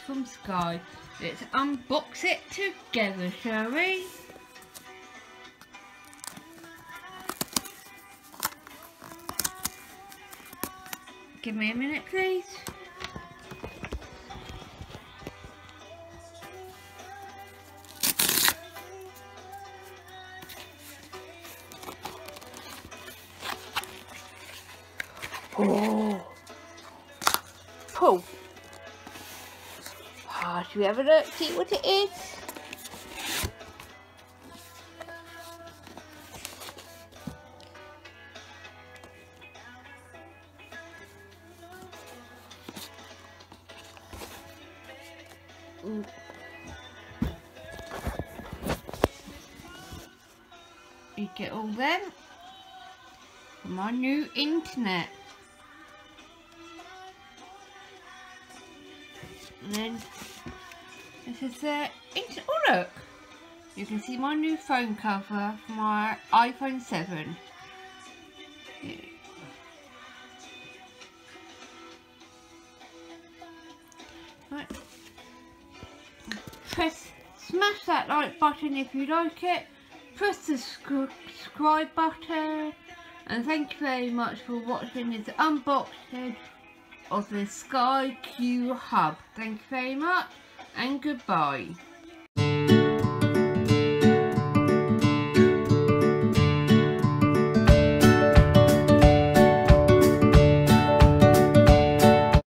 from Sky. Let's unbox it together, shall we? Give me a minute, please. Oh, pull. Should we have a look, see what it is? You get all them from my new internet. And then this is the internet. Oh look! You can see my new phone cover for my iPhone 7. Yeah. Right. Smash that like button if you like it. Press the subscribe button. And thank you very much for watching this unboxing of the Sky Q Hub. Thank you very much and goodbye.